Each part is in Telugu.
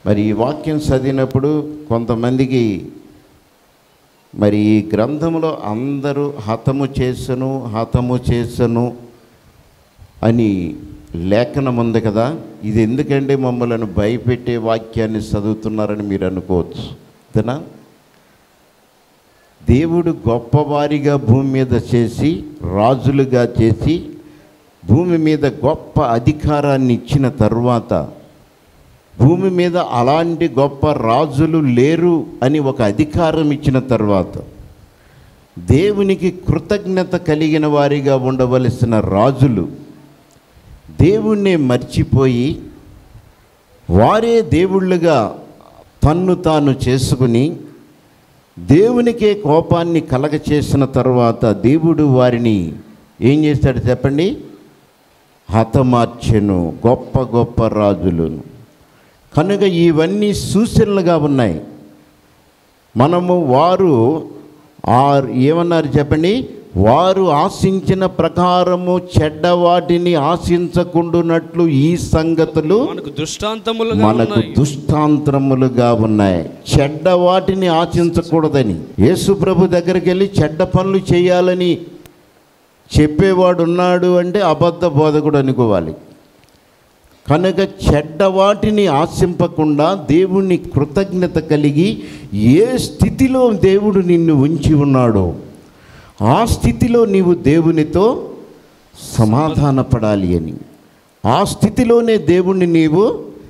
మరి ఈ వాక్యం చదివినప్పుడు కొంతమందికి మరి ఈ గ్రంథంలో అందరూ హతము చేసను అని లేఖనం ఉంది కదా, ఇది ఎందుకంటే మమ్మల్ని భయపెట్టే వాక్యాన్ని చదువుతున్నారని మీరు అనుకోవచ్చు. అంతేనా? దేవుడు గొప్పవారిగా భూమి మీద చేసి, రాజులుగా చేసి, భూమి మీద గొప్ప అధికారాన్ని ఇచ్చిన తరువాత, భూమి మీద అలాంటి గొప్ప రాజులు లేరు అని ఒక అధికారం ఇచ్చిన తర్వాత, దేవునికి కృతజ్ఞత కలిగిన వారిగా ఉండవలసిన రాజులు దేవుణ్ణి మర్చిపోయి వారే దేవుళ్ళుగా తన్ను తాను చేసుకుని దేవునికే కోపాన్ని కలగచేసిన తర్వాత దేవుడు వారిని ఏం చేస్తాడు చెప్పండి? హతమార్చెను గొప్ప గొప్ప రాజులను. కనుక ఇవన్నీ సూచనలుగా ఉన్నాయి. వారు ఏమన్నారు చెప్పండి? వారు ఆశించిన ప్రకారము చెడ్డ వాటిని ఆశించకుండునట్లు ఈ సంగతులు మనకు దృష్టాంతములుగా ఉన్నాయి. చెడ్డ వాటిని ఆశించకూడదని, యేసు ప్రభు దగ్గరికి వెళ్ళి చెడ్డ పనులు చేయాలని చెప్పేవాడు ఉన్నాడు అంటే అబద్ధ బోధకుడు అనుకోవాలి. కనుక చెడ్డ వాటిని ఆశింపకుండా దేవుని కృతజ్ఞత కలిగి ఏ స్థితిలో దేవుడు నిన్ను ఉంచి ఉన్నాడో ఆ స్థితిలో నీవు దేవునితో సమాధానపడాలి అని, ఆ స్థితిలోనే దేవుణ్ణి నీవు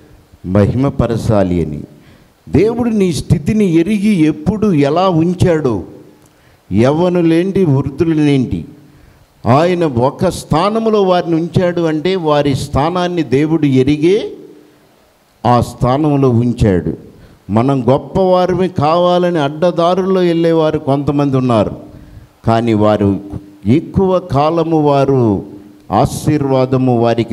మహిమపరచాలి అని, దేవుడు నీ స్థితిని ఎరిగి ఎప్పుడు ఎలా ఉంచాడో, యవ్వనులేంటి వృద్ధులనేంటి ఆయన ఒక స్థానంలో వారిని ఉంచాడు అంటే వారి స్థానాన్ని దేవుడు ఎరిగే ఆ స్థానంలో ఉంచాడు. మనం గొప్పవారిని కావాలని అడ్డదారుల్లో వెళ్ళేవారు కొంతమంది ఉన్నారు. కానీ వారు ఎక్కువ కాలము వారు ఆశీర్వాదము వారికి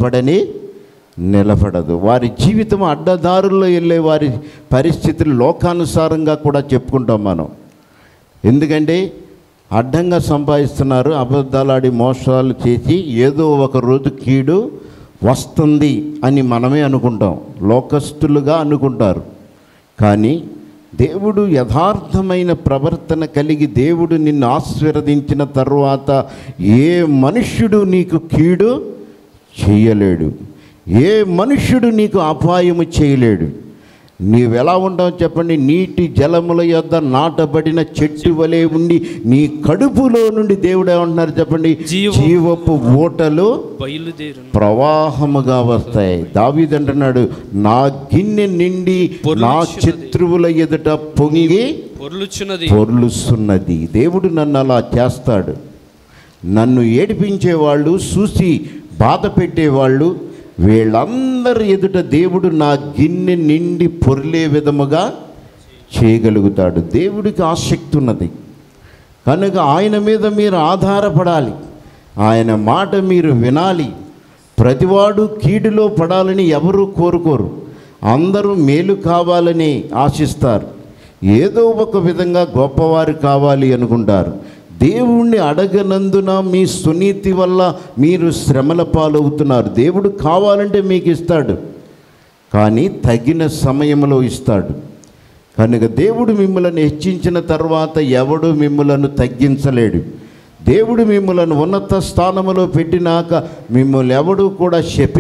నిలబడదు. వారి జీవితం అడ్డదారుల్లో వెళ్ళే వారి పరిస్థితులు లోకానుసారంగా కూడా చెప్పుకుంటాం మనం. ఎందుకంటే అడ్డంగా సంపాదిస్తున్నారు, అబద్ధాలాడి మోసాలు చేసి ఏదో ఒక రోజు కీడు వస్తుంది అని మనమే అనుకుంటాం, లోకస్తులుగా అనుకుంటారు. కానీ దేవుడు యథార్థమైన ప్రవర్తన కలిగి దేవుడు నిన్ను ఆశీర్వదించిన తరువాత ఏ మనుష్యుడు నీకు కీడు చేయలేడు, ఏ మనుష్యుడు నీకు అపాయము చేయలేడు. నీవెలా ఉంటావు చెప్పండి? నీటి జలముల యొద్ద నాటబడిన చెట్టు వలె ఉండి నీ కడుపులో నుండి దేవుడు ఏమంటున్నారు చెప్పండి? జీవపు ఊటలు ప్రవాహముగా వస్తాయి. దావీదు అంటున్నాడు, నా గిన్నె నిండి నా శత్రువుల ఎదుట పొంగి పొర్లుచున్నది. దేవుడు నన్ను అలా చేస్తాడు. నన్ను ఏడిపించేవాళ్ళు, చూసి బాధ పెట్టేవాళ్ళు, వీళ్ళందరి ఎదుట దేవుడు నా గిన్నె నిండి పొర్లే విధముగా చేయగలుగుతాడు. దేవుడికి ఆసక్తి ఉన్నది కనుక ఆయన మీద మీరు ఆధారపడాలి, ఆయన మాట మీరు వినాలి. ప్రతివాడు కీడులో పడాలని ఎవరూ కోరుకోరు, అందరూ మేలు కావాలని ఆశిస్తారు. ఏదో ఒక విధంగా గొప్పవారు కావాలి అనుకుంటారు. దేవుణ్ణి అడగనందున మీ సునీతి వల్ల మీరు శ్రమల పాలవుతున్నారు. దేవుడు కావాలంటే మీకు ఇస్తాడు, కానీ తగిన సమయంలో ఇస్తాడు. కనుక దేవుడు మిమ్మల్ని హెచ్చించిన తర్వాత ఎవడు మిమ్మలను తగ్గించలేడు. దేవుడు మిమ్మలను ఉన్నత స్థానంలో పెట్టినాక మిమ్మల్ని ఎవడు కూడా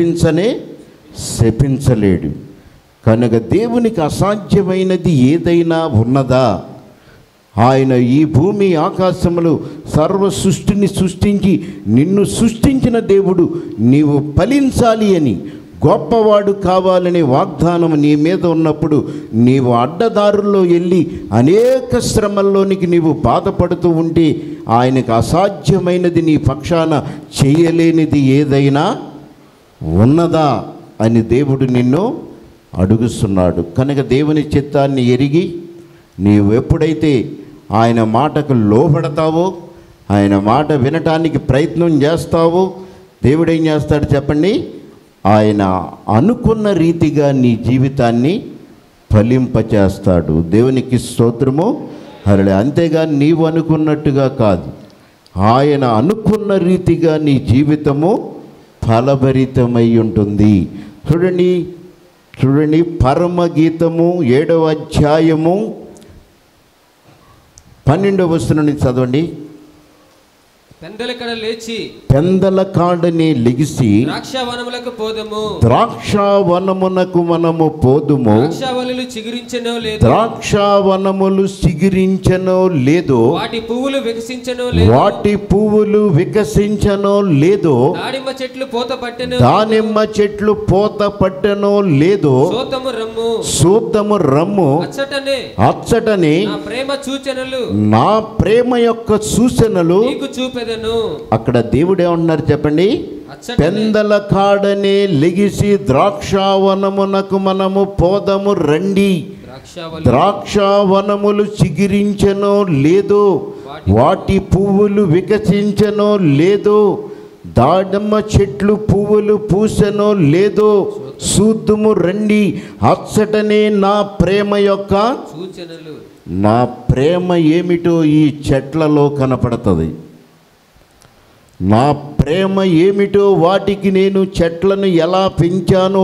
శపించలేడు. కనుక దేవునికి అసాధ్యమైనది ఏదైనా ఉన్నదా? ఆయన ఈ భూమి ఆకాశములు సర్వ సృష్టిని సృష్టించి నిన్ను సృష్టించిన దేవుడు నీవు ఫలించాలి అని, గొప్పవాడు కావాలనే వాగ్దానం నీ మీద ఉన్నప్పుడు నీవు అడ్డదారుల్లో వెళ్ళి అనేక శ్రమల్లోనికి నీవు బాధపడుతూ ఉంటే ఆయనకు అసాధ్యమైనది నీ పక్షాన చేయలేనిది ఏదైనా ఉన్నదా అని దేవుడు నిన్ను అడుగుతున్నాడు. కనుక దేవుని చిత్తాన్ని ఎరిగి నీవు ఎప్పుడైతే ఆయన మాటకు లోబడతావో, ఆయన మాట వినటానికి ప్రయత్నం చేస్తావో, దేవుడు ఏం చేస్తాడు చెప్పండి? ఆయన అనుకున్న రీతిగా నీ జీవితాన్ని ఫలింపచేస్తాడు. దేవునికి స్తోత్రము. హల్లెలూయా. అంతేగాని నీవు అనుకున్నట్టుగా కాదు, ఆయన అనుకున్న రీతిగా నీ జీవితము ఫలభరితమై ఉంటుంది. చూడండి, చూడండి, పరమగీతము 7వ అధ్యాయము 12వ వచనం నుంచి చదవండి. పెందల కాడని లెగిసి ద్రాక్షావనములకు పోదుము, ద్రాక్షావనమునకు మనము పోదుము. ద్రాక్షావనములు చిగురించెనో లేదో, వాటి పువ్వులు వికసించెనో లేదో, దానిమ్మ చెట్లు పూత పట్టెనో లేదో, సూతము రమ్ము అచ్చటనే నా ప్రేమ యొక్క సూచనలు అక్కడ దేవుడు ఏమంటున్నారు చెప్పండి? పెందల కాడనే లెగిసి ద్రాక్షావనమునకు మనము పోదము రండి. ద్రాక్షావనములు చిగురించెనో లేదో, వాటి పువ్వులు వికసించెనో లేదో, దానిమ్మ చెట్లు పువ్వులు పూసెనో లేదో, చూద్దుము రండి, అచ్చటనే నా ప్రేమ యొక్క సూచనలు. నా ప్రేమ ఏమిటో ఈ చెట్లలో కనపడుతుంది. నా ప్రేమ ఏమిటో వాటికి నేను చెట్లను ఎలా పెంచానో.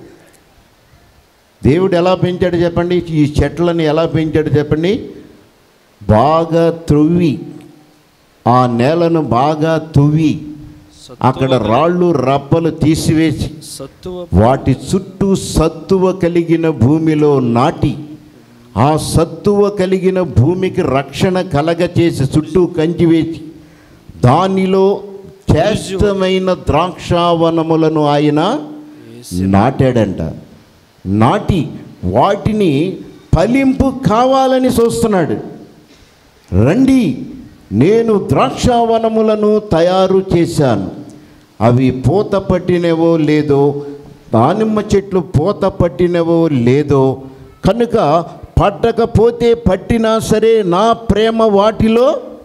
దేవుడు ఎలా పెంచాడు చెప్పండి? ఈ చెట్లను ఎలా పెంచాడు చెప్పండి? బాగా త్రవ్వి, ఆ నేలను బాగా తువ్వి, అక్కడ రాళ్ళు రప్పలు తీసివేసి వాటి చుట్టూ సత్తువ కలిగిన భూమిలో నాటి, ఆ సత్తువ కలిగిన భూమికి రక్షణ కలగచేసి చుట్టూ కంచి వేసి దానిలో శ్రేష్టమైన ద్రాక్షావనములను ఆయన నాటాడంట. నాటి వాటిని ఫలింపు కావాలని చూస్తున్నాడు. రండి, నేను ద్రాక్షావనములను తయారు చేశాను. అవి పూత పట్టినవో లేదో, దానిమ్మ చెట్లు పూత పట్టినవో లేదో, కనుక పట్టకపోతే పట్టినా సరే నా ప్రేమ వాటిలో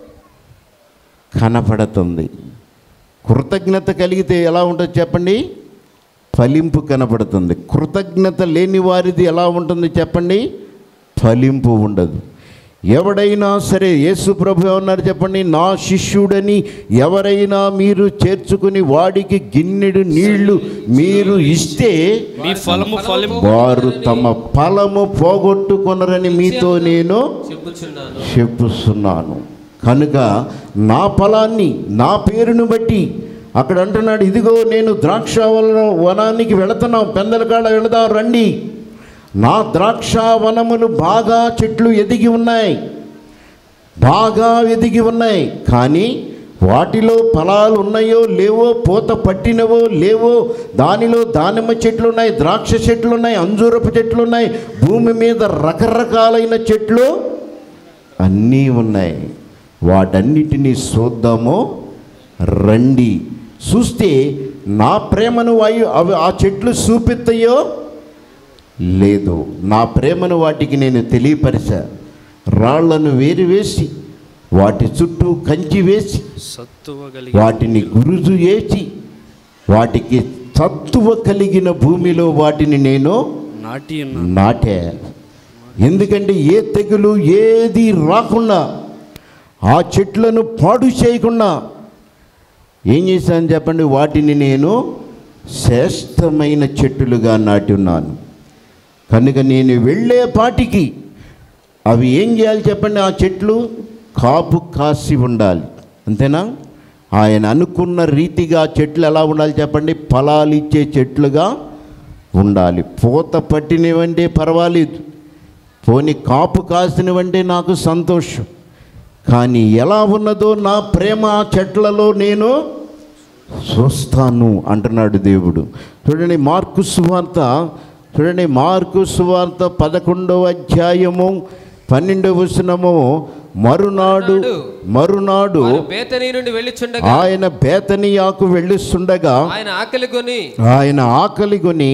కనపడుతుంది. కృతజ్ఞత కలిగితే ఎలా ఉంటుంది చెప్పండి? ఫలింపు కనపడుతుంది. కృతజ్ఞత లేని వారిది ఎలా ఉంటుంది చెప్పండి? ఫలింపు ఉండదు. ఎవడైనా సరే, యేసు ప్రభు ఏమన్నారు చెప్పండి? నా శిష్యుడని ఎవరైనా మీరు చేర్చుకుని వాడికి గిన్నెడు నీళ్లు మీరు ఇస్తే వారు తమ ఫలము పోగొట్టుకొనరని మీతో నేను చెప్పుచున్నాను. కనుక నా ఫలాన్ని, నా పేరును బట్టి అక్కడ అంటున్నాడు, ఇదిగో నేను ద్రాక్షావనానికి వెళుతున్నాం, పెందలకాడ వెళదాం రండి. నా ద్రాక్షావనములు బాగా చెట్లు ఎదిగి ఉన్నాయి, కానీ వాటిలో ఫలాలు ఉన్నాయో లేవో, పూత పట్టినవో లేవో, దానిలో దానిమ్మ చెట్లు ఉన్నాయి, ద్రాక్ష చెట్లు ఉన్నాయి, అంజూరపు చెట్లు ఉన్నాయి, భూమి మీద రకరకాలైన చెట్లు అన్నీ ఉన్నాయి. వాటన్నిటినీ చూద్దాము రండి. చూస్తే నా ప్రేమను అవి ఆ చెట్లు చూపిస్తాయో లేదు. నా ప్రేమను వాటికి నేను తెలియపరిచా. రాళ్లను వేసి వాటి చుట్టూ కంచి వేసి వాటిని గురుజు వేసి వాటికి సత్తువ కలిగిన భూమిలో వాటిని నేను నాటే. ఎందుకంటే ఏ తెగులు ఏది రాకుండా, ఆ చెట్లను పాడు చేయకుండా ఏం చేశాను చెప్పండి? వాటిని నేను శ్రేష్టమైన చెట్టులుగా నాటి ఉన్నాను. కనుక నేను వెళ్ళే పాటికి అవి ఏం చేయాలి చెప్పండి? ఆ చెట్లు కాపు కాసి ఉండాలి. అంతేనా? ఆయన అనుకున్న రీతిగా చెట్లు ఎలా ఉండాలి చెప్పండి? ఫలాలు ఇచ్చే చెట్లుగా ఉండాలి. పూత పట్టినవంటే పర్వాలేదు, పోనీ కాపు కాసినవంటే నాకు సంతోషం. కానీ ఎలా ఉన్నదో నా ప్రేమ ఆ చెట్లలో నేను చూస్తాను అంటున్నాడు దేవుడు. చూడండి, మార్కు సువార్త 11వ అధ్యాయము 12వ వచనము. మరునాడు ఆయన బేతనియాకు వెళ్ళుచుండగా ఆయన ఆకలి కొని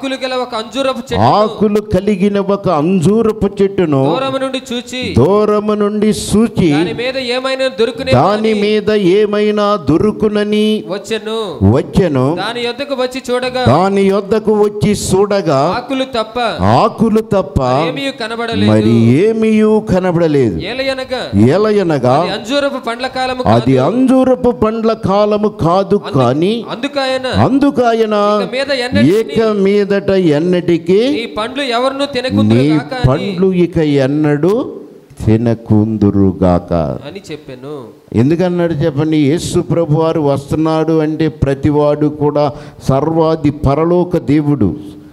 ఆకులు కలిగిన ఒక అంజూరపు చెట్టును దూరము నుండి చూచి దాని మీద ఏమైనా దొరుకునని వచ్చెను. దాని యొద్దకు వచ్చి చూడగా ఆకులు తప్ప మరి ఏమీ కనబడలేదు. ఎలయనగా అది అంజూరపు పండ్ల కాలము అది అంజూరపు పండ్ల కాలము కాదు, కానీ అందుకు ఆయన ఇక మీదట ఎన్నటికీ నీ పండ్లు ఎవరును తినకుందురుగాక నీ పండ్లు ఇక ఎన్నడూ తినకుందురుగాక అని చెప్పాను. ఎందుకన్నాడు చెప్పండి? యేసు ప్రభు వారు వస్తున్నాడు అంటే ప్రతివాడు కూడా సర్వాది పరలోక దేవుడు,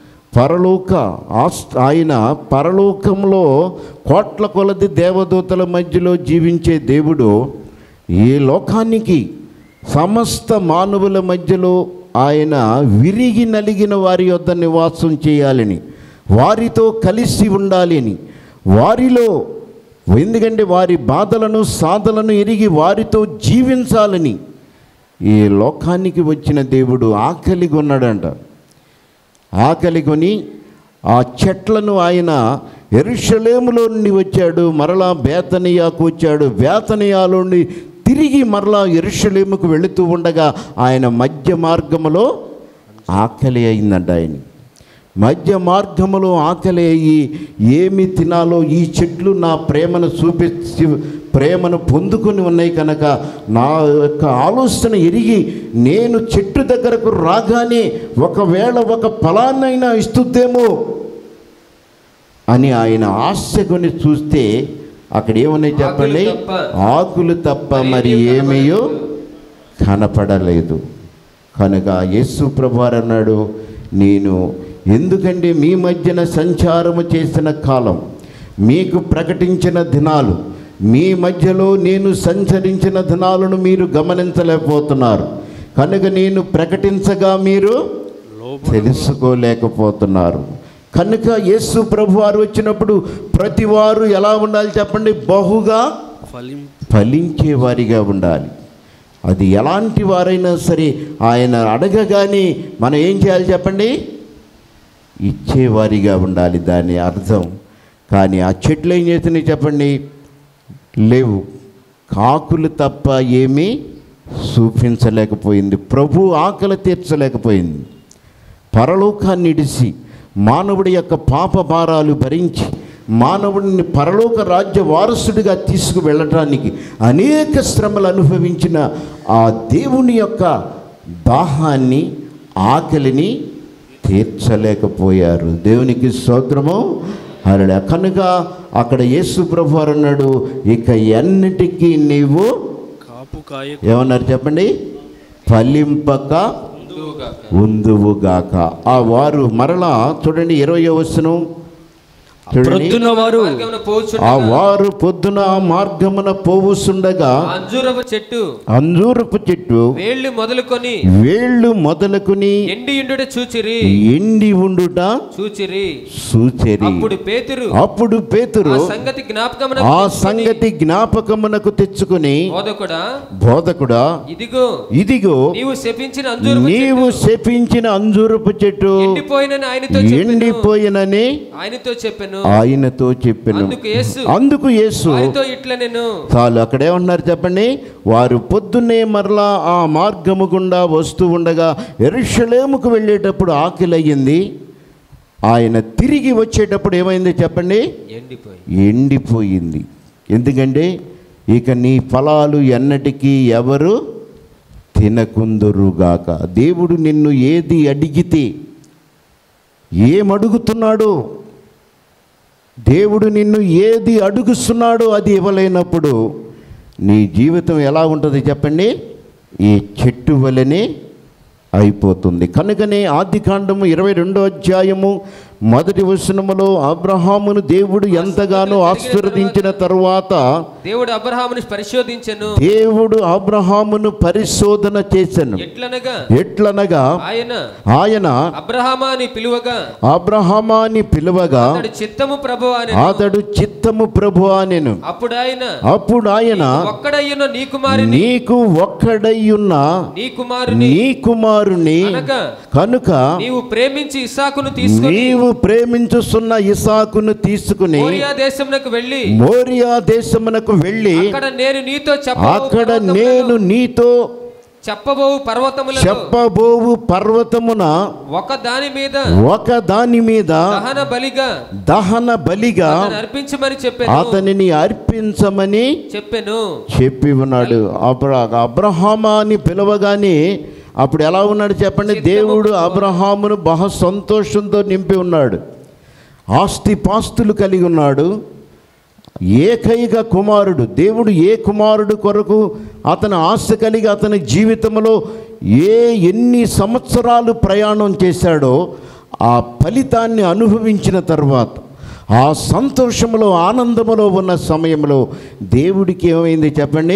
ఆయన పరలోకంలో కోట్ల కొలది దేవదూతల మధ్యలో జీవించే దేవుడు ఈ లోకానికి సమస్త మానవుల మధ్యలో ఆయన విరిగి నలిగిన వారి యొద్ద నివాసం చేయాలని, వారితో కలిసి ఉండాలి అని, వారిలో ఎందుకంటే వారి బాధలను సాధలను ఎరిగి వారితో జీవించాలని ఈ లోకానికి వచ్చిన దేవుడు ఆకలిగా ఉన్నాడంట. ఆకలిగొని ఆ చెట్లను ఆయన యెరూషలేములో నుండి వచ్చాడు, మరలా బేతనియాకు వచ్చాడు, బేతనియాలో నుండి తిరిగి మరలా యెరూషలేముకు వెళుతూ ఉండగా ఆయన మధ్య మార్గములో ఆకలి అయిందంట. ఆయన మధ్య మార్గములో ఆకలి అయ్యి ఏమి తినాలో, ఈ చెట్లు నా ప్రేమను చూపించి ప్రేమను పొందుకొని ఉన్నాయి కనుక నా యొక్క ఆలోచన ఎరిగి నేను చెట్టు దగ్గరకు రాగానే ఒకవేళ ఒక ఫలాన్నైనా ఇస్తుందేమో అని ఆయన ఆశకొని చూస్తే అక్కడ ఏమన్నాయి చెప్పండి? ఆకులు తప్ప మరి ఏమీయో కనపడలేదు. కనుక యేసు ప్రభువారు అన్నాడు, నేను ఎందుకంటే మీ మధ్యన సంచారము చేసిన కాలం, మీకు ప్రకటించిన దినాలు, మీ మధ్యలో నేను సంచరించిన దినాలను మీరు గమనించలేకపోతున్నారు కనుక నేను ప్రకటించగా మీరు తెలుసుకోలేకపోతున్నారు. కనుక యేసు ప్రభువారు వచ్చినప్పుడు ప్రతివారు ఎలా ఉండాలి చెప్పండి? బహుగా ఫలించేవారిగా ఉండాలి. అది ఎలాంటి వారైనా సరే ఆయన అడగగానే మనం ఏం చేయాలి చెప్పండి? ఇచ్చేవారిగా ఉండాలి, దాని అర్థం. కానీ ఆ చెట్లు ఏం చేస్తున్నాయి చెప్పండి? లేవు, కాకులు తప్ప ఏమీ చూపించలేకపోయింది. ప్రభు ఆకలి తీర్చలేకపోయింది. పరలోకాన్ని ఇడిసి మానవుడి యొక్క పాప భారాలు భరించి మానవుడిని పరలోక రాజ్య వారసుడిగా తీసుకువెళ్ళటానికి అనేక శ్రమలు అనుభవించిన ఆ దేవుని యొక్క దాహాన్ని, ఆకలిని తీర్చలేకపోయారు. దేవునికి స్తోత్రము. హల్లెలూయా. కనుక అక్కడ యేసు ప్రభువారు అన్నాడు, ఇక ఎన్నిటికీ నీవు ఏమన్నారు చెప్పండి? ఫలింపక ఉందువుగాక. ఆ వారు మరలా చూడండి 20వ వచనం చూడండి. ఆ వారు పొద్దున ఆ మార్గమున పోవుచుండగా అంజూరపు చెట్టు వేళ్ళు మొదలుకొని ఎండి ఉండుట చూచిరి. అప్పుడు పేతురు ఆ సంగతి జ్ఞాపకమునకు తెచ్చుకొని, బోధకుడా, ఇదిగో నీవు శపించిన అంజూరపు చెట్టు ఎండిపోయినని ఆయనతో చెప్పెను. అందుకు యేసు చాలు. అక్కడ ఏమంటున్నారు చెప్పండి? వారు పొద్దున్నే మరలా ఆ మార్గము గుండా వస్తూ ఉండగా యెరూషలేముకు వెళ్ళేటప్పుడు ఆకలి అయ్యింది. ఆయన తిరిగి వచ్చేటప్పుడు ఏమైంది చెప్పండి? ఎండిపోయింది. ఎందుకంటే ఇక నీ ఫలాలు ఎన్నటికీ ఎవరు తినకుందురుగాక. దేవుడు నిన్ను ఏది అడిగితే, ఏమడుగుతున్నాడో, దేవుడు నిన్ను ఏది అడుగుతున్నాడో అది ఇవ్వలేనప్పుడు నీ జీవితం ఎలా ఉంటుంది చెప్పండి? ఈ చెట్టు వలెనే అయిపోతుంది. కనుకనే ఆదికాండము 22వ అధ్యాయము 1వ వచనములో అబ్రహామును దేవుడు ఎంతగానో ఆశీర్వదించిన తరువాత దేవుడు అబ్రహామును పరిశోధన చేసెను. ఎట్లనగా ఆయన అబ్రహామా అని పిలువగా అతడు చిత్తము ప్రభువా అనెను. అప్పుడు ఆయన నీకు ఒక్కడయ్యున్న నీ కుమారుని కనుక నీవు ప్రేమించుచున్న ఇసాకును తీసుకుని మోరియా దేశమునకు వెళ్ళి అక్కడ నేను నీతో చెప్పబోవు పర్వతములలో చెప్పబోవు పర్వతమున ఒక దాని మీద దహన బలిగా అర్పించమని చెప్పాను, అతనిని అర్పించమని చెప్పి ఉన్నాడు. అబ్రహామా అని పిలవగానే అప్పుడు ఎలా ఉన్నాడు చెప్పండి? దేవుడు అబ్రహామును బహు సంతోషంతో నింపి ఉన్నాడు, ఆస్తిపాస్తులు కలిగి ఉన్నాడు, ఏకైక కుమారుడు. దేవుడు ఏ కుమారుడు కొరకు అతను ఆశ కలిగి అతని జీవితంలో ఎన్ని సంవత్సరాలు ప్రయాణం చేశాడో ఆ ఫలితాన్ని అనుభవించిన తర్వాత ఆ సంతోషంలో ఆనందములో ఉన్న సమయంలో దేవుడికి ఏమైంది చెప్పండి?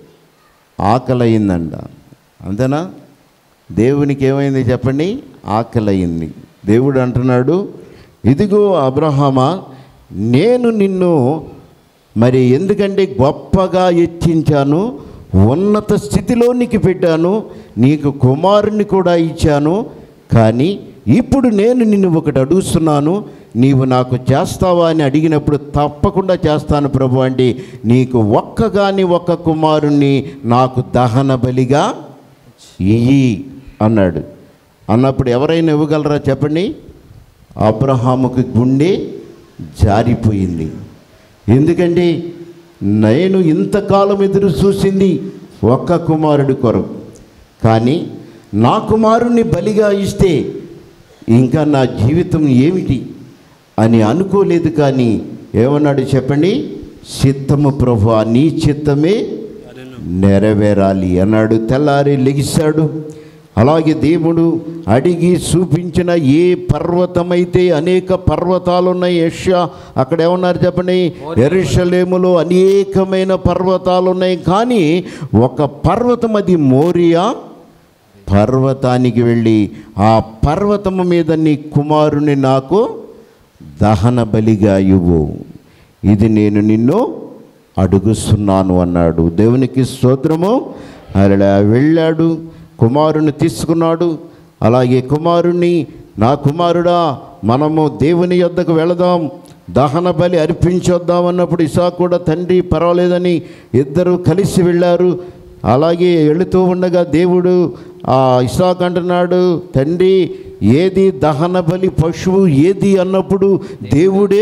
ఆకలయిందంట. అంతేనా? దేవునికి ఏమైంది చెప్పండి? ఆకలయింది. దేవుడు అంటున్నాడు, ఇదిగో అబ్రహామా, నేను నిన్ను మరి ఎందుకంటే గొప్పగా హెచ్చించాను, ఉన్నత స్థితిలోనికి పెట్టాను, నీకు కుమారుని కూడా ఇచ్చాను. కానీ ఇప్పుడు నేను నిన్ను ఒకటి అడుగుతున్నాను, నీవు నాకు చేస్తావా అని అడిగినప్పుడు తప్పకుండా చేస్తాను ప్రభు అంటే, నీకు ఒక్క కుమారుణ్ణి నాకు దహన బలిగా ఇయ్యి అన్నాడు. అన్నప్పుడు ఎవరైనా ఇవ్వగలరా చెప్పండి? అబ్రహాముకి గుండె జారిపోయింది. ఎందుకంటే నేను ఇంతకాలం ఎదురు చూసింది ఒక్క కుమారుడి కొరకు, కానీ నా కుమారుణ్ణి బలిగా ఇస్తే ఇంకా నా జీవితం ఏమిటి అని అనుకోలేదు. కానీ ఏమన్నాడు చెప్పండి? చిత్తము ప్రభువా, నీ చిత్తమే నెరవేరాలి అన్నాడు. తెల్లారి లెగిశాడు. అలాగే దేవుడు అడిగి చూపించిన ఏ పర్వతమైతే, అనేక పర్వతాలు ఉన్నాయి. యెషయా అక్కడ ఏమన్నారు చెప్పండి? యెరూషలేములో అనేకమైన పర్వతాలు ఉన్నాయి, కానీ ఒక పర్వతం, అది మోరియా పర్వతానికి వెళ్ళి ఆ పర్వతము మీద నీ కుమారుని నాకు దహన బలిగా ఇవ్వు, ఇది నేను నిన్ను అడుగుస్తున్నాను అన్నాడు. దేవునికి స్తోత్రము. అలా వెళ్ళాడు, కుమారుని తీసుకున్నాడు. అలాగే కుమారుణ్ణి, నా కుమారుడా మనము దేవుని యొద్దకు వెళదాం, దహన బలి అర్పించొద్దాం అన్నప్పుడు ఇసాకు కూడా తండ్రి పర్వాలేదని ఇద్దరు కలిసి వెళ్ళారు. అలాగే వెళుతూ ఉండగా దేవుడు ఇసాకు అంటున్నాడు, తండ్రి ఏది దహన బలి పశువు ఏది అన్నప్పుడు దేవుడే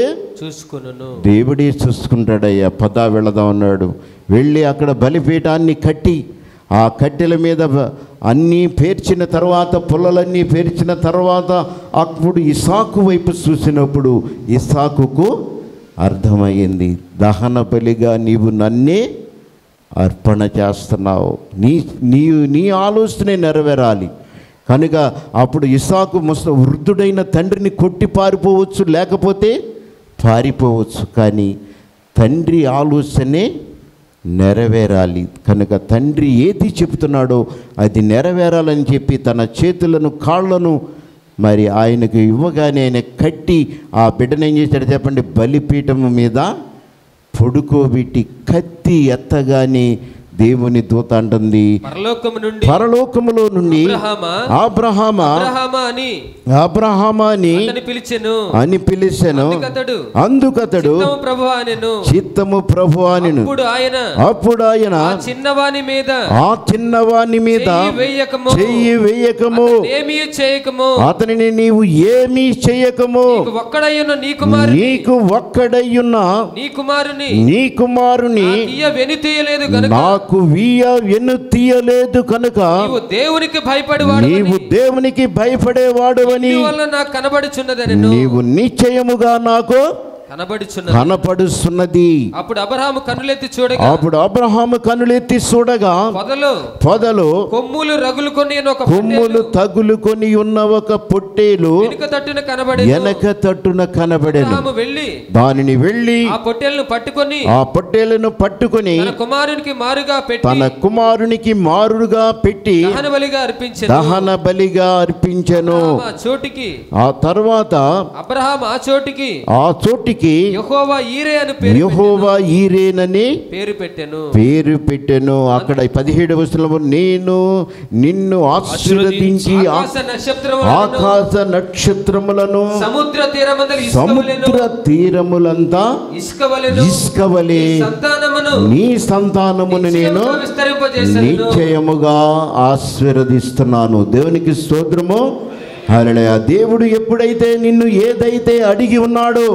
చూసుకుంటాడయ్యా, పదా వెళదాం అన్నాడు. వెళ్ళి అక్కడ బలిపీఠాన్ని కట్టి ఆ కట్టెల మీద అన్నీ పేర్చిన తర్వాత, పుల్లలన్నీ పేర్చిన తర్వాత అప్పుడు ఇసాకు వైపు చూసినప్పుడు ఇసాకుకు అర్థమయ్యింది, దహన బలిగా నీవు నన్నే అర్పణ చేస్తున్నావు, నీ ఆలోచనే నెరవేరాలి. కనుక అప్పుడు ఇసాకు వృద్ధుడైన తండ్రిని కొట్టి పారిపోవచ్చు, లేకపోతే పారిపోవచ్చు, కానీ తండ్రి ఆలోచనే నెరవేరాలి. కనుక తండ్రి ఏది చెబుతున్నాడో అది నెరవేరాలని చెప్పి తన చేతులను కాళ్ళను మరి ఆయనకు ఇవ్వగానే ఆయన కట్టి ఆ బిడ్డను ఏం చేశాడు చెప్పండి? బలిపీఠము మీద పడుకోబెట్టి కత్తి ఎత్తగానే దేవుని దూత అంటుంది, పరలోకములో నుండి అబ్రహామా అని పిలిచెను. అందుకతడు చిత్తము ప్రభువా అనెను. అప్పుడు ఆయన ఆ చిన్నవాని మీద చెయ్యి వేయకము, అతనిని నీవు ఏమీ చేయకము, నీకు ఒక్కడయ్యున్న నీ కుమారుని నాకు వెను తీయలేదు కనుక నీవు దేవునికి భయపడేవాడవని నీవు నిశ్చయముగా నాకు కనపడుచున్నది. అప్పుడు అబ్రహాము కన్నులెత్తి చూడగా పొదలు కొమ్ములు తగులుకొని ఉన్న ఒక పొట్టేలు వెనక తట్టున కనబడెను. దానిని వెళ్ళి ఆ పొట్టేలను పట్టుకొని తన కుమారునికి మారుగా పెట్టి దహన బలిగా అర్పించెను. ఆ తర్వాత అబ్రహాము ఆ చోటికి అతనికి యెహోవా ఈరే అని యెహోవా ఈరేనని పేరు పెట్టెను. అక్కడ 17వ వచనంలో నేను నిన్ను ఆశీర్వదించి ఆకాశ నక్షత్రములను సముద్ర తీరములంతా ఇసుకవలే నీ సంతానమును నేను నిశ్చయముగా ఆశీర్వదిస్తున్నాను. దేవునికి స్తోత్రము. హల్లెలూయా. దేవుడు ఎప్పుడైతే నిన్ను ఏదైతే అడిగి ఉన్నాడో,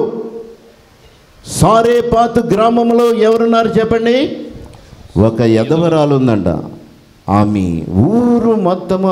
సారేపాతు గ్రామంలో ఎవరున్నారు చెప్పండి? ఒక ఎదవరాలు ఉందంట. ఆమె ఊరు మొత్తము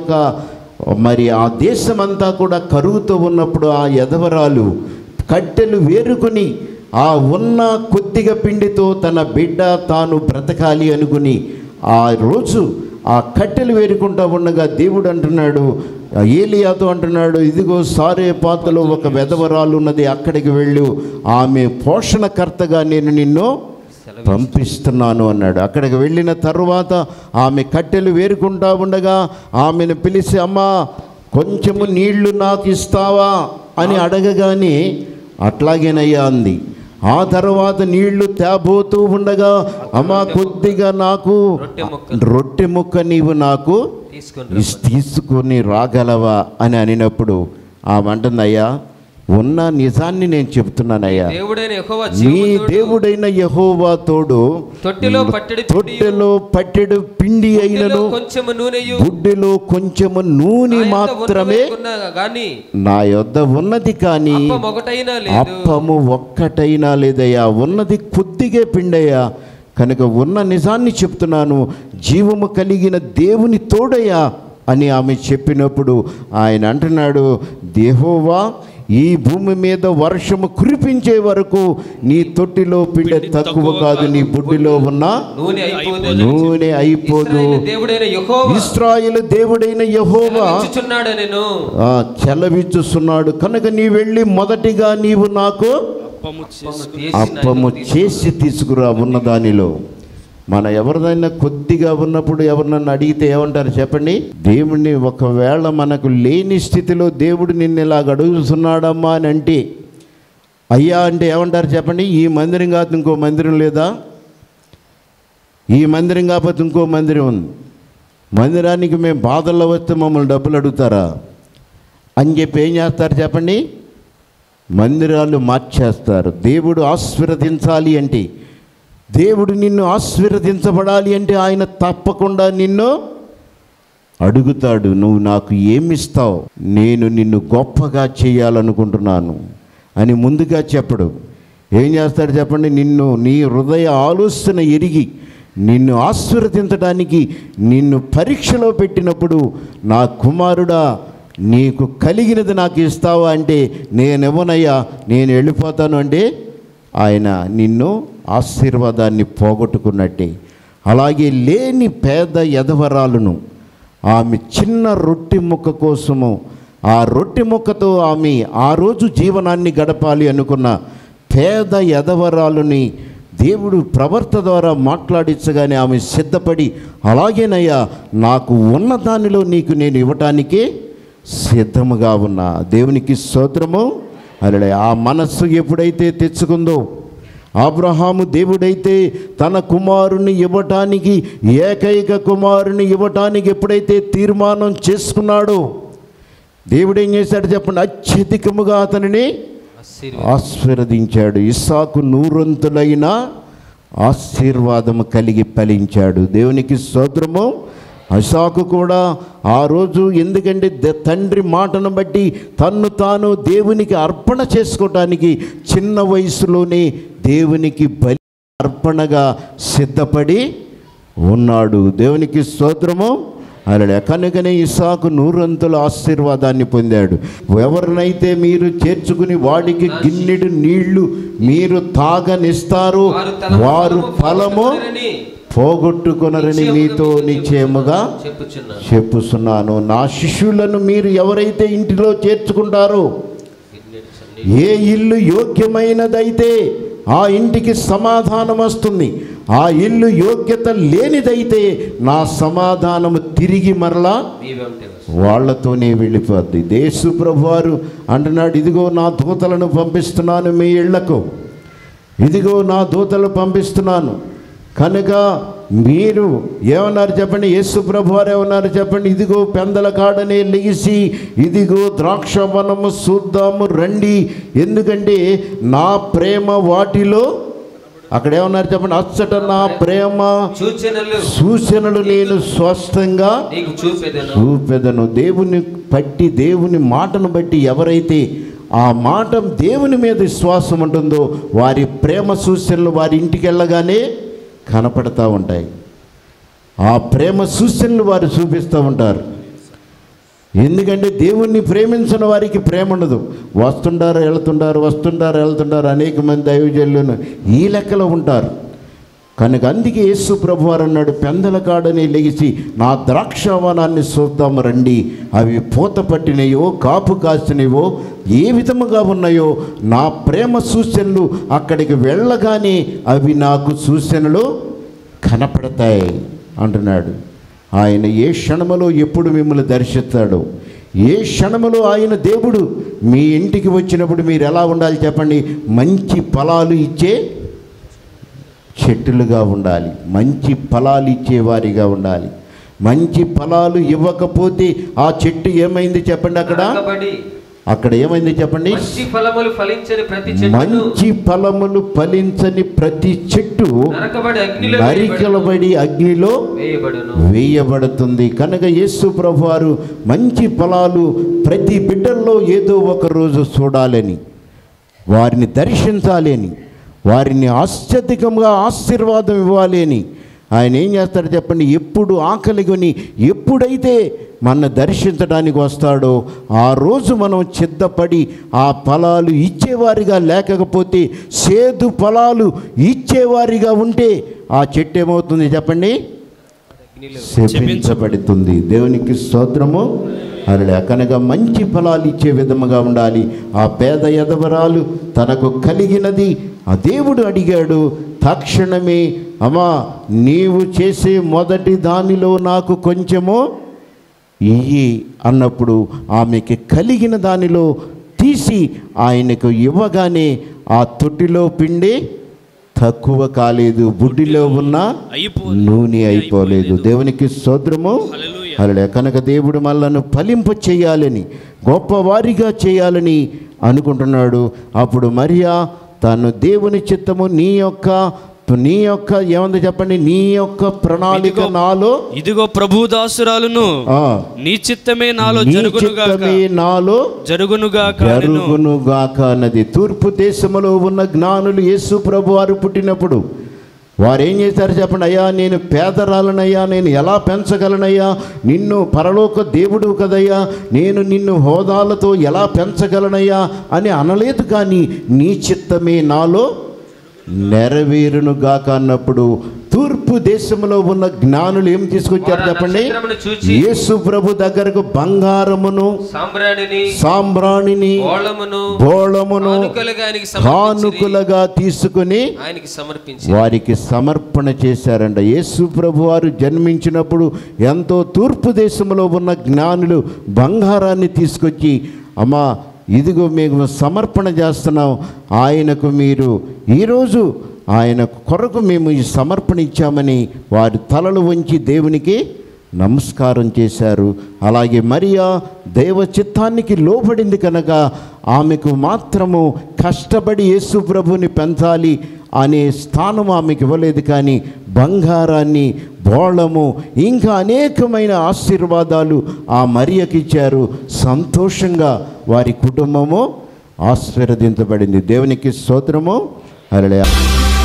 మరి ఆ దేశమంతా కూడా కరువుతో ఉన్నప్పుడు ఆ ఎదవరాలు కట్టెలు వేరుకొని ఆ ఉన్న కొద్దిగా పిండితో తన బిడ్డ తాను బ్రతకాలి అనుకుని ఆ రోజు ఆ కట్టెలు వేరుకుంటా ఉండగా దేవుడు అంటున్నాడు, ఏలియాతో అంటున్నాడు, ఇదిగో సారేపాతులో ఒక వెధవరాలు ఉన్నది, అక్కడికి వెళ్ళు, ఆమె పోషణకర్తగా నేను నిన్ను పంపిస్తున్నాను అన్నాడు. అక్కడికి వెళ్ళిన తరువాత ఆమె కట్టెలు వేరుకుంటా ఉండగా ఆమెను పిలిచి, అమ్మా కొంచెము నీళ్లు నాకు ఇస్తావా అని అడగగానే అట్లాగేనయ్యా అంది. ఆ తర్వాత నీళ్లు తేబోతూ ఉండగా, అమ్మా కొద్దిగా నాకు రొట్టె ముక్క నీవు నాకు తీసుకొని రాగలవా అని అనినప్పుడు ఆమె అంటుంది, అయ్యా ఉన్న నిజాన్ని నేను చెప్తున్నానయ్యా, మీ దేవుడైన యెహోవా తోడు తొట్టెలో పట్టెడు పిండి అయినను గుడ్డెలో కొంచెము నూనె మాత్రమే నా యొద్ద ఉన్నది, కానీ అప్పము ఒక్కటైనా లేదయ్యా, ఉన్నది కొద్దిగా పిండయ్యా. కనుక ఉన్న నిజాన్ని చెప్తున్నాను, జీవము కలిగిన దేవుని తోడయ్యా అని ఆమె చెప్పినప్పుడు ఆయన అంటున్నాడు, యెహోవా ఈ భూమి మీద వర్షము కురిపించే వరకు నీ తొట్టిలో పిండి తక్కువ కాదు, నీ బుడ్డిలో ఉన్న నూనె అయిపోదు. ఇశ్రాయేలు దేవుడైన యెహోవా చెలవిచ్చుచున్నాడు కనుక నీ వెళ్ళి మొదటిగా నీవు నాకు అప్పము చేసి తీసుకురా ఉన్న దానిలో. మన ఎవరిదైనా కొద్దిగా ఉన్నప్పుడు ఎవరినన్నా అడిగితే ఏమంటారు చెప్పండి? దేవుడిని ఒకవేళ మనకు లేని స్థితిలో దేవుడు నిన్ను ఇలాగ అడుగుతున్నాడమ్మా అని అంటే, అయ్యా అంటే ఏమంటారు చెప్పండి? ఈ మందిరం కాకపోతే ఇంకో మందిరం లేదా? ఈ మందిరం కాకపోతే ఇంకో మందిరం ఉంది, మందిరానికి మేము బాధల్లో వస్తే మమ్మల్ని డబ్బులు అడుగుతారా అని చెప్పి ఏం చేస్తారు చెప్పండి? మందిరాలు మార్చేస్తారు. దేవుడు ఆశీర్వదించాలి అంటే, దేవుడు నిన్ను ఆశీర్వదించబడాలి అంటే ఆయన తప్పకుండా నిన్ను అడుగుతాడు, నువ్వు నాకు ఏమిస్తావు, నేను నిన్ను గొప్పగా చేయాలనుకుంటున్నాను అని ముందుగా చెప్పడు. ఏం చేస్తాడు చెప్పండి? నిన్ను నీ హృదయ ఆలోచన ఎరిగి నిన్ను ఆశీర్వదించడానికి నిన్ను పరీక్షలో పెట్టినప్పుడు, నా కుమారుడా నీకు కలిగినది నాకు ఇస్తావా అంటే, నేనెవనయ్యా, నేను వెళ్ళిపోతాను అంటే ఆయన నిన్ను ఆశీర్వాదాన్ని పోగొట్టుకున్నట్టే. అలాగే లేని పేద ఎదవరాలును ఆమె చిన్న రొట్టె ముక్క కోసము, ఆ రొట్టె ముక్కతో ఆమె ఆ రోజు జీవనాన్ని గడపాలి అనుకున్న పేద ఎదవరాలుని దేవుడు ప్రవర్త ద్వారా మాట్లాడించగానే ఆమె సిద్ధపడి, అలాగేనయ్యా నాకు ఉన్న దానిలో నీకు నేను ఇవ్వటానికే సిద్ధముగా ఉన్నా. దేవునికి స్తోత్రము. అలా ఆ మనస్సు ఎప్పుడైతే తెచ్చుకుందో, అబ్రహాము దేవుడైతే తన కుమారుని ఇవ్వటానికి, ఏకైక కుమారుని ఇవ్వటానికి ఎప్పుడైతే తీర్మానం చేసుకున్నాడో, దేవుడు ఏం చేశాడు చెప్పండి? అత్యధికముగా అతనిని ఆశీర్వదించాడు. ఇస్సాకు నూరంతులైన ఆశీర్వాదము కలిగి ఫలించాడు. దేవునికి స్తోత్రము. ఇస్సాకు కూడా ఆ రోజు, ఎందుకంటే తండ్రి మాటను బట్టి తన్ను తాను దేవునికి అర్పణ చేసుకోవటానికి చిన్న వయసులోనే దేవునికి బలి అర్పణగా సిద్ధపడి ఉన్నాడు. దేవునికి స్తోత్రము. అలా కనుకనే ఇస్సాకు నూరంతుల ఆశీర్వాదాన్ని పొందాడు. ఎవరినైతే మీరు చేర్చుకుని వాడికి గిన్నెడు నీళ్లు మీరు తాగనిస్తారో వారు ఫలము పోగొట్టుకొనరని మీతో నిశ్చయముగా చెప్పుచున్నాను. నా శిష్యులను మీరు ఎవరైతే ఇంటిలో చేర్చుకుంటారో, ఏ ఇల్లు యోగ్యమైనదైతే ఆ ఇంటికి సమాధానం వస్తుంది. ఆ ఇల్లు యోగ్యత లేనిదైతే నా సమాధానము తిరిగి మరలా వాళ్ళతోనే వెళ్ళిపోద్ది. యేసు ప్రభువారు అంటున్నాడు, ఇదిగో నా దూతలను పంపిస్తున్నాను మీ ఇళ్లకు, ఇదిగో నా దూతలు పంపిస్తున్నాను. కనుక మీరు ఏమన్నారు చెప్పండి? యేసు ప్రభువారు ఏమన్నారు చెప్పండి? ఇదిగో పెందల కాడనే లెగిసి ఇదిగో ద్రాక్ష వనము చూద్దాము రండి, ఎందుకంటే నా ప్రేమ వాటిలో, అక్కడ ఏమన్నారు చెప్పండి? అచ్చట నా ప్రేమ సూచనలు నేను స్పష్టంగా చూపెదను. దేవుని బట్టి, దేవుని మాటను బట్టి ఎవరైతే ఆ మాట దేవుని మీద విశ్వాసం ఉంటుందో వారి ప్రేమ సూచనలు వారి ఇంటికి వెళ్ళగానే కనపడతా ఉంటాయి. ఆ ప్రేమ సూచనలు వారు చూపిస్తూ ఉంటారు. ఎందుకంటే దేవుణ్ణి ప్రేమించిన వారికి ప్రేమ ఉండదు. వస్తుంటారు వెళ్తుంటారు అనేక మంది దైవజనులను ఈ లెక్కలో ఉంటారు. కనుక అందుకే యేసు ప్రభువారు అన్నాడు, పెందల కాడని లెగిసి నా ద్రాక్షవనాన్ని చూద్దాము రండి, అవి పూత పట్టినయో కాపు కాసినవో ఏ విధముగా ఉన్నాయో నా ప్రేమ సూచనలు అక్కడికి వెళ్ళగానే అవి నాకు సూచనలు కనపడతాయి అంటున్నాడు. ఆయన ఏ క్షణములో ఎప్పుడు మిమ్మల్ని దర్శిస్తాడో, ఏ క్షణములో ఆయన దేవుడు మీ ఇంటికి వచ్చినప్పుడు మీరు ఎలా ఉండాలి చెప్పండి? మంచి ఫలాలు ఇచ్చే చెట్టులుగా ఉండాలి, మంచి ఫలాలు ఇచ్చేవారిగా ఉండాలి. మంచి ఫలాలు ఇవ్వకపోతే ఆ చెట్టు ఏమైంది చెప్పండి? అక్కడ ఏమైంది చెప్పండి? మంచి ఫలములు ఫలించని ప్రతి చెట్టు నరికలబడి అగ్నిలో వేయబడుతుంది. కనుక యేసు ప్రభువారు మంచి ఫలాలు ప్రతి బిడ్డల్లో ఏదో ఒక రోజు చూడాలని, వారిని దర్శించాలని, వారిని అత్యధికంగా ఆశీర్వాదం ఇవ్వాలి అని ఆయన ఏం చేస్తాడు చెప్పండి? ఎప్పుడు ఆకలి కొని ఎప్పుడైతే మన దర్శించడానికి వస్తాడో ఆ రోజు మనం సిద్ధపడి ఆ ఫలాలు ఇచ్చేవారిగా, లేకపోతే సేదు ఫలాలు ఇచ్చేవారిగా ఉంటే ఆ చెట్టు ఏమవుతుంది చెప్పండి? శపించబడుతుంది. దేవునికి స్తోత్రము. అలా కనుక మంచి ఫలాలు ఇచ్చే విధముగా ఉండాలి. ఆ పేద యదవరాలు తనకు కలిగినది ఆ దేవుడు అడిగాడు. తక్షణమే, అమ్మా నీవు చేసే మొదటి దానిలో నాకు కొంచెము ఇయ్యి అన్నప్పుడు ఆమెకి కలిగిన దానిలో తీసి ఆయనకు ఇవ్వగానే ఆ తొట్టిలో పిండి తక్కువ కాలేదు, బుడ్డిలో ఉన్న నూనె అయిపోలేదు. దేవునికి స్తోత్రము. అలా కనుక దేవుడు మనల్ని ఫలింప చేయాలని, గొప్పవారిగా చేయాలని అనుకుంటున్నాడు. అప్పుడు మరియా తను దేవుని చిత్తము నీ యొక్క ఏముంది చెప్పండి? నీ యొక్క ప్రణాళిక నాలో, ఇదిగో ప్రభు దాసురాలును, నీ చిత్తమే నాలో జరుగునుగాక అన్నది. తూర్పు దేశంలో ఉన్న జ్ఞానులు యేసు ప్రభు వారు పుట్టినప్పుడు వారు ఏం చేశారు చెప్పండి? అయ్యా నేను పేదరాలనయ్యా, నేను ఎలా పెంచగలనయ్యా, నిన్ను పరలోక దేవుడు కదయ్యా, నేను నిన్ను హోదాలతో ఎలా పెంచగలనయ్యా అని అనలేదు. కానీ నీ చిత్తమే నాలో నెరవేరునుగాక అన్నప్పుడు తూర్పు దేశంలో ఉన్న జ్ఞానులు ఏం తీసుకొచ్చారు చెప్పండి? యేసు ప్రభు దగ్గరకు బంగారమును, సాంబ్రాణిని, బోళమును కానుకలుగా తీసుకుని వారికి సమర్పణ చేశారంట. యేసు ప్రభు వారు జన్మించినప్పుడు ఎంతో తూర్పు దేశంలో ఉన్న జ్ఞానులు బంగారాన్ని తీసుకొచ్చి, అమ్మా ఇదిగో మేము సమర్పణ చేస్తున్నాం, ఆయనకు మీరు ఈరోజు ఆయన కొరకు మేము ఈ సమర్పణ ఇచ్చామని వారి తలలు వంచి దేవునికి నమస్కారం చేశారు. అలాగే మరియా దైవ చిత్తానికి లోబడింది కనుక ఆమెకు మాత్రము కష్టపడి యేసు ప్రభుని పెంచాలి అనే స్థానం ఆమెకు ఇవ్వలేదు. కానీ బంగారాన్ని, బోళము, ఇంకా అనేకమైన ఆశీర్వాదాలు ఆ మరియకి ఇచ్చారు. సంతోషంగా వారి కుటుంబము ఆశీర్వదించబడింది. దేవునికి స్తోత్రము. హల్లెలూయా.